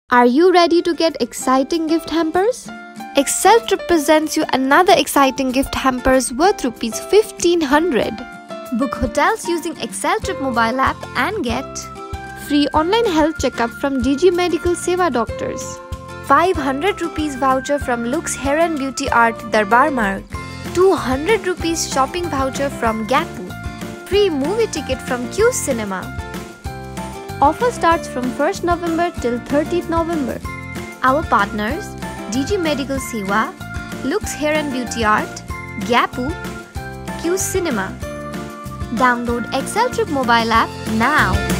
Are you ready to get exciting gift hampers? Excel Trip presents you another exciting gift hampers worth Rs 1500. Book hotels using Excel Trip mobile app and get free online health checkup from DG Medical Seva doctors, 500 rupees voucher from Lux Hair and Beauty Art Darbar Marg, 200 rupees shopping voucher from Gapu, free movie ticket from Q Cinema. Offer starts from 1st November till 30th November. Our partners DG Medical Seva, Lux Hair and Beauty Art, Gapu, Q Cinema. Download Excel Trip mobile app now.